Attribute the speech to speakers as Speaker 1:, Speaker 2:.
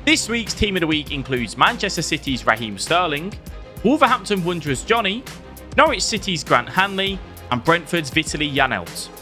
Speaker 1: This week's Team of the Week includes Manchester City's Raheem Sterling, Wolverhampton Wanderers' Johnny, Norwich City's Grant Hanley, and Brentford's Vitaly Janelt.